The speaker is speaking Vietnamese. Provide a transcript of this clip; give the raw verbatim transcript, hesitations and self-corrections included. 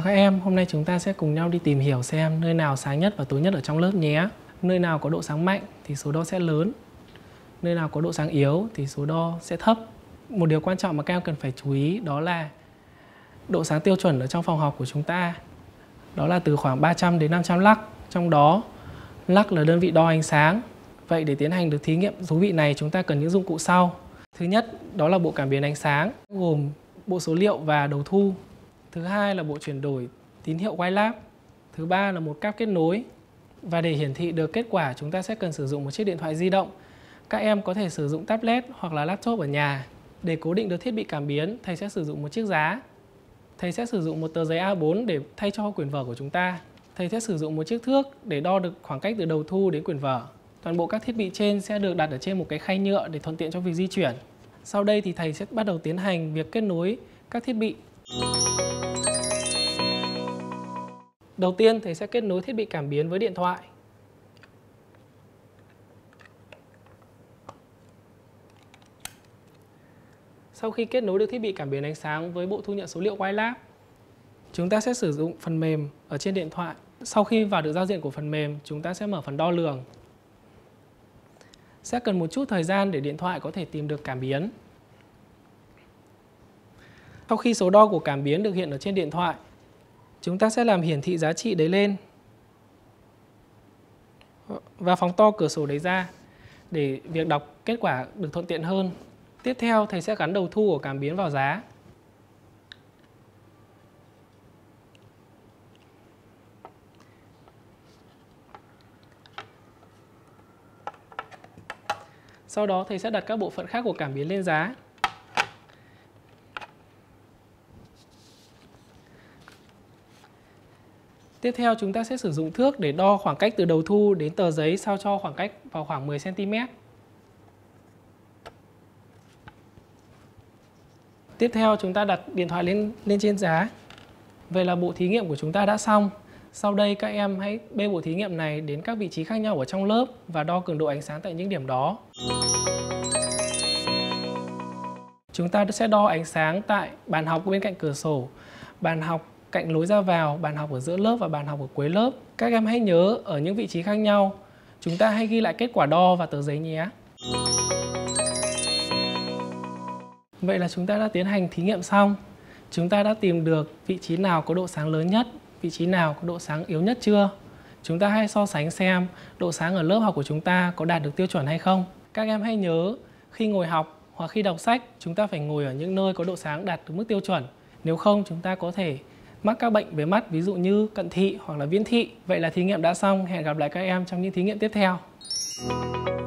các em, hôm nay chúng ta sẽ cùng nhau đi tìm hiểu xem nơi nào sáng nhất và tối nhất ở trong lớp nhé. Nơi nào có độ sáng mạnh thì số đo sẽ lớn, nơi nào có độ sáng yếu thì số đo sẽ thấp. Một điều quan trọng mà các em cần phải chú ý đó là độ sáng tiêu chuẩn ở trong phòng học của chúng ta đó là từ khoảng ba trăm đến năm trăm lux, trong đó lux là đơn vị đo ánh sáng. Vậy để tiến hành được thí nghiệm thú vị này, chúng ta cần những dụng cụ sau. Thứ nhất đó là bộ cảm biến ánh sáng gồm bộ số liệu và đầu thu. Thứ hai là bộ chuyển đổi tín hiệu quay lab. Thứ ba là một cáp kết nối. Và để hiển thị được kết quả, chúng ta sẽ cần sử dụng một chiếc điện thoại di động. Các em có thể sử dụng tablet hoặc là laptop ở nhà. Để cố định được thiết bị cảm biến, thầy sẽ sử dụng một chiếc giá. Thầy sẽ sử dụng một tờ giấy A bốn để thay cho quyển vở của chúng ta. Thầy sẽ sử dụng một chiếc thước để đo được khoảng cách từ đầu thu đến quyển vở. Toàn bộ các thiết bị trên sẽ được đặt ở trên một cái khay nhựa để thuận tiện cho việc di chuyển. Sau đây thì thầy sẽ bắt đầu tiến hành việc kết nối các thiết bị. Đầu tiên, thầy sẽ kết nối thiết bị cảm biến với điện thoại. Sau khi kết nối được thiết bị cảm biến ánh sáng với bộ thu nhận số liệu Wirelab, chúng ta sẽ sử dụng phần mềm ở trên điện thoại. Sau khi vào được giao diện của phần mềm, chúng ta sẽ mở phần đo lường. Sẽ cần một chút thời gian để điện thoại có thể tìm được cảm biến. Sau khi số đo của cảm biến được hiện ở trên điện thoại, chúng ta sẽ làm hiển thị giá trị đấy lên và phóng to cửa sổ đấy ra để việc đọc kết quả được thuận tiện hơn. Tiếp theo, thầy sẽ gắn đầu thu của cảm biến vào giá. Sau đó, thầy sẽ đặt các bộ phận khác của cảm biến lên giá. Tiếp theo, chúng ta sẽ sử dụng thước để đo khoảng cách từ đầu thu đến tờ giấy sao cho khoảng cách vào khoảng mười xăng ti mét. Tiếp theo, chúng ta đặt điện thoại lên, lên trên giá. Vậy là bộ thí nghiệm của chúng ta đã xong. Sau đây, các em hãy bê bộ thí nghiệm này đến các vị trí khác nhau ở trong lớp và đo cường độ ánh sáng tại những điểm đó. Chúng ta sẽ đo ánh sáng tại bàn học bên cạnh cửa sổ, bàn học cạnh lối ra vào, bàn học ở giữa lớp và bàn học ở cuối lớp. Các em hãy nhớ ở những vị trí khác nhau, chúng ta hãy ghi lại kết quả đo vào tờ giấy nhé. Vậy là chúng ta đã tiến hành thí nghiệm xong. Chúng ta đã tìm được vị trí nào có độ sáng lớn nhất, vị trí nào có độ sáng yếu nhất chưa? Chúng ta hãy so sánh xem độ sáng ở lớp học của chúng ta có đạt được tiêu chuẩn hay không. Các em hãy nhớ khi ngồi học hoặc khi đọc sách, chúng ta phải ngồi ở những nơi có độ sáng đạt được mức tiêu chuẩn. Nếu không, chúng ta có thể mắc các bệnh về mắt, ví dụ như cận thị hoặc là viễn thị. Vậy là thí nghiệm đã xong. Hẹn gặp lại các em trong những thí nghiệm tiếp theo.